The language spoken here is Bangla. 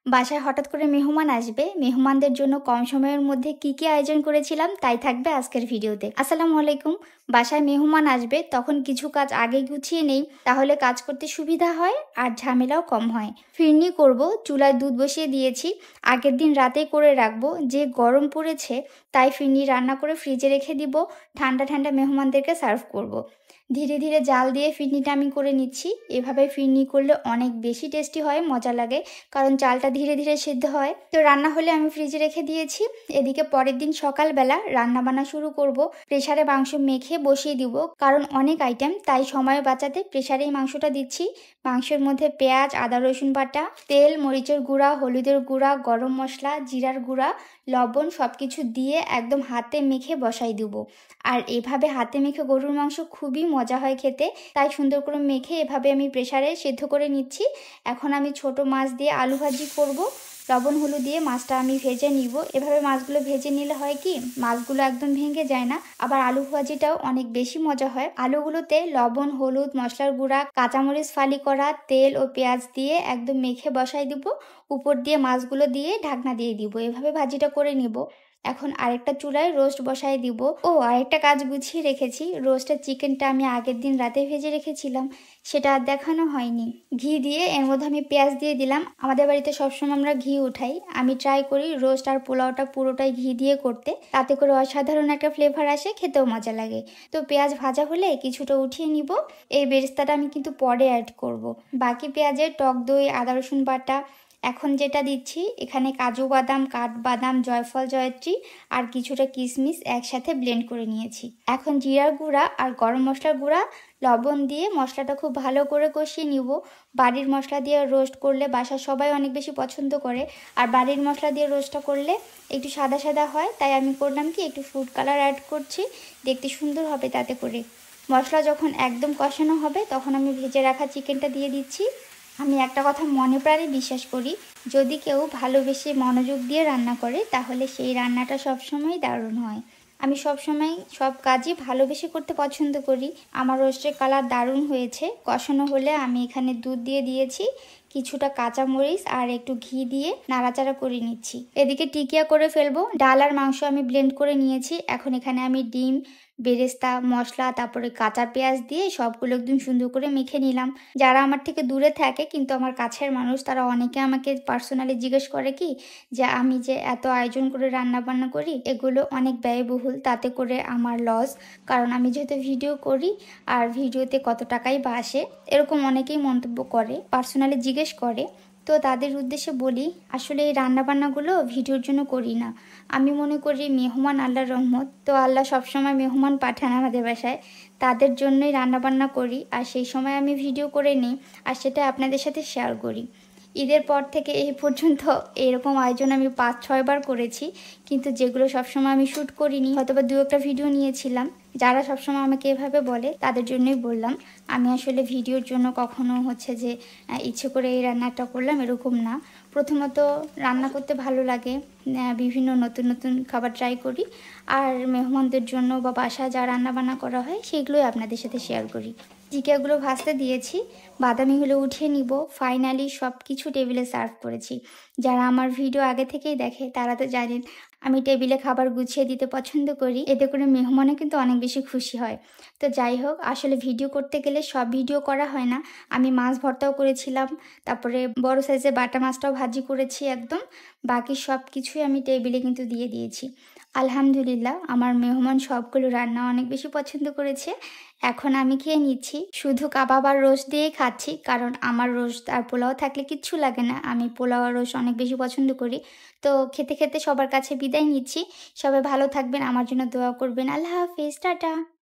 বাসায় হঠাৎ করে মেহমান আসবে, মেহমানদের জন্য কম সময়ের মধ্যে কি আয়োজন করেছিলাম তাই থাকবে আজকের ভিডিওতে। আসসালামু আলাইকুম। বাসায় মেহমান আসবে তখন কিছু কাজ আগে গুছিয়ে নেই, তাহলে কাজ করতে সুবিধা হয় আর ঝামেলাও কম হয়। ফিরনি করব, চুলায় দুধ বসিয়ে দিয়েছি। আগের দিন রাতেই করে রাখবো, যে গরম পড়েছে তাই ফিরনি রান্না করে ফ্রিজে রেখে দিব, ঠান্ডা ঠান্ডা মেহমানদেরকে সার্ভ করব। ধীরে ধীরে জাল দিয়ে ফিরনিটা আমি করে নিচ্ছি। এভাবে ফিরনি করলে অনেক বেশি টেস্টি হয়, মজা লাগে, কারণ চালটা ধীরে ধীরে সিদ্ধ হয়। তো রান্না হলে আমি ফ্রিজে রেখে দিয়েছি। এদিকে পরের দিন সকালবেলা রান্না বান্না শুরু করব। প্রেসারে মাংস মেখে বসিয়ে দিব, কারণ অনেক আইটেম, তাই সময় বাঁচাতে প্রেসারেই মাংসটা দিচ্ছি। মাংসের মধ্যে পেঁয়াজ, আদা, রসুন বাটা, তেল, মরিচের গুঁড়া, হলুদের গুঁড়া, গরম মশলা, জিরার গুঁড়া, লবণ সবকিছু দিয়ে একদম হাতে মেখে বসাই দিব। আর এভাবে হাতে মেখে গরুর মাংস খুবই মজা হয় খেতে, তাই সুন্দর করে মেখে এভাবে আমি প্রেসারে সিদ্ধ করে নিচ্ছি। এখন আমি ছোট মাছ দিয়ে আলু ভাজি করব। লবণ হলুদ দিয়ে মাছটা আমি ভেজে নিব। এভাবে মাছগুলো ভেজে নিলে হয় কি, মাছগুলো একদম ভেঙে যায় না, আবার আলু ভাজিটাও অনেক বেশি মজা হয়। আলুগুলোতে লবণ, হলুদ, মশলার গুঁড়া, কাঁচামরিচ ফালি করা, তেল ও পেঁয়াজ দিয়ে একদম মেখে বসাই দিব। উপর দিয়ে মাছগুলো দিয়ে ঢাকনা দিয়ে দিব। এভাবে ভাজিটা করে নিব। এখন আরেকটা চুলায় রোস্ট বসাই দিব। ও আরেকটা কাজ গুছিয়ে রেখেছি, রোস্টের চিকেনটা আমি আগের দিন রাতে ভেজে রেখেছিলাম, সেটা আর দেখানো হয়নি। ঘি দিয়ে এর মধ্যে আমি পেঁয়াজ দিয়ে দিলাম। আমাদের বাড়িতে সবসময় আমরা ঘি উঠাই, আমি ট্রাই করি রোস্ট আর পোলাওটা পুরোটাই ঘি দিয়ে করতে, তাতে করে অসাধারণ একটা ফ্লেভার আসে, খেতেও মজা লাগে। তো পেঁয়াজ ভাজা হলে কিছুটা উঠিয়ে নিব। এই বেরেস্তাটা আমি কিন্তু পরে অ্যাড করব। বাকি পেঁয়াজের টক দই, আদা রসুন বাটা। এখন যেটা দিচ্ছি, এখানে কাজু বাদাম, কাঠবাদাম, জয়ফল, জয়ত্রী আর কিছুটা কিশমিশ একসাথে ব্লেন্ড করে নিয়েছি। এখন জিরার গুঁড়া আর গরম মশলার গুঁড়া, লবণ দিয়ে মশলাটা খুব ভালো করে কষিয়ে নিব। বাড়ির মশলা দিয়ে রোস্ট করলে বাসার সবাই অনেক বেশি পছন্দ করে, আর বাড়ির মশলা দিয়ে রোস্টটা করলে একটু সাদা সাদা হয়, তাই আমি করলাম কি একটু ফুড কালার অ্যাড করছি, দেখতে সুন্দর হবে তাতে করে। মশলা যখন একদম কষানো হবে তখন আমি ভেজে রাখা চিকেনটা দিয়ে দিচ্ছি। আমি একটা কথা মনে প্রাণে বিশ্বাস করি, যদি কেউ ভালোবেসে মনোযোগ দিয়ে রান্না করে তাহলে সেই রান্নাটা সবসময় দারুণ হয়। আমি সবসময় সব কাজই ভালোবেসে করতে পছন্দ করি। আমার রোস্টের কালার দারুণ হয়েছে। কষানো হলে আমি এখানে দুধ দিয়ে দিয়েছি, কিছুটা কাঁচামরিচ আর একটু ঘি দিয়ে নাড়াচাড়া করে নিচ্ছি। এদিকে টিকিয়া করে ফেলবো। ডাল আর মাংস আমি ব্লেন্ড করে নিয়েছি। এখন এখানে আমি ডিম, বেরেস্তা, মশলা, তারপরে কাঁচা পেঁয়াজ দিয়ে সবগুলো একদম সুন্দর করে মেখে নিলাম। যারা আমার থেকে দূরে থাকে কিন্তু আমার কাছের মানুষ, তারা অনেকে আমাকে পার্সোনালি জিজ্ঞেস করে কি যে আমি যে এত আয়োজন করে রান্না বান্না করি, এগুলো অনেক ব্যয়বহুল, তাতে করে আমার লস, কারণ আমি যেহেতু ভিডিও করি আর ভিডিওতে কত টাকাই বা আসে, এরকম অনেকেই মন্তব্য করে, পার্সোনালি জিজ্ঞেস করে। তো তাদের উদ্দেশ্যে বলি, আসলে এই রান্নাবান্নাগুলো ভিডিওর জন্য করি না। আমি মনে করি মেহমান আল্লাহর রহমত, তো আল্লাহ সবসময় মেহমান পাঠান আমাদের বাসায়, তাদের জন্যই রান্নাবান্না করি, আর সেই সময় আমি ভিডিও করে নিই আর সেটা আপনাদের সাথে শেয়ার করি। ঈদের পর থেকে এই পর্যন্ত এরকম আয়োজন আমি 5-6 বার করেছি, কিন্তু যেগুলো সবসময় আমি শ্যুট করিনি, হয়তোবা 2-একটা ভিডিও নিয়েছিলাম। যারা সবসময় আমাকে এভাবে বলে তাদের জন্যই বললাম, আমি আসলে ভিডিওর জন্য কখনো হচ্ছে যে ইচ্ছে করে এই রান্নাটা করলাম এরকম না। প্রথমত রান্না করতে ভালো লাগে, বিভিন্ন নতুন নতুন খাবার ট্রাই করি, আর মেহমানদের জন্য বা বাসায় যা রান্না বান্না করা হয় সেগুলোই আপনাদের সাথে শেয়ার করি। চিকেনগুলো ভাজতে দিয়েছি, বাদামি হলে উঠিয়ে নিব। ফাইনালি সব কিছু টেবিলে সার্ভ করেছি। যারা আমার ভিডিও আগে থেকেই দেখে তারা তো জানেন আমি টেবিলে খাবার গুছিয়ে দিতে পছন্দ করি, এতে করে মেহমানও কিন্তু অনেক বেশি খুশি হয়। তো যাই হোক, আসলে ভিডিও করতে গেলে সব ভিডিও করা হয় না। আমি মাছ ভর্তাও করেছিলাম, তারপরে বড় সাইজের বাটা মাছটাও ভাজি করেছি একদম। বাকি সব কিছুই আমি টেবিলে কিন্তু দিয়ে দিয়েছি। আলহামদুলিল্লাহ, আমার মেহমান সবগুলো রান্না অনেক বেশি পছন্দ করেছে। এখন আমি খেয়ে নিচ্ছি, শুধু কাবাব আর রোস্ট দিয়েই খাচ্ছি, কারণ আমার রোস্ট আর পোলাও থাকলে কিচ্ছু লাগে না। আমি পোলাও আর রোস্ট অনেক বেশি পছন্দ করি। তো খেতে খেতে সবার কাছে বিদায় নিচ্ছি। সবাই ভালো থাকবেন, আমার জন্য দোয়া করবেন। আল্লাহ হাফিজ, টাটা।